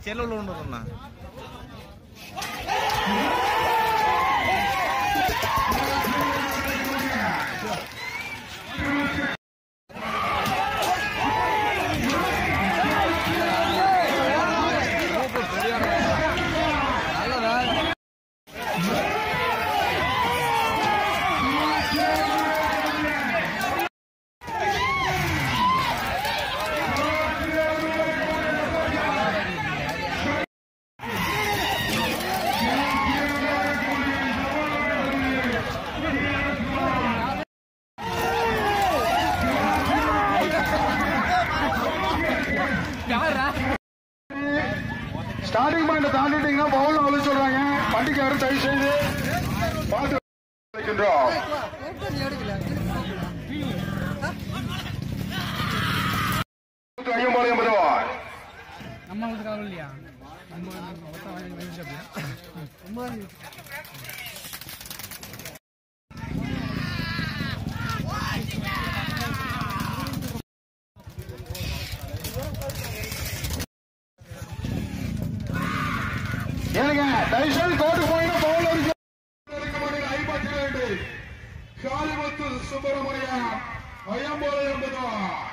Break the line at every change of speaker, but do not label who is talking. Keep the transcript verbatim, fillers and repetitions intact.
செல்லுல ஒன்று சொன்னா
ஸ்டார்டிங் பாயிண்ட் தாண்டிட்டீங்கன்னா பவுல் அவ்வளவு சொல்றாங்க. வண்டிக்காரர் தயவு செய்து பார்த்து வைக்கின்றோம். ஐயம்பாளையம் பதவான் ஏங்க தயவுசெய்து கோட்டு போயிட்டு பவுல் ஐம்பத்தி ரெண்டு காளிமுத்து சுப்பிரமணியம் ஐயம்பாளையம் பதவான்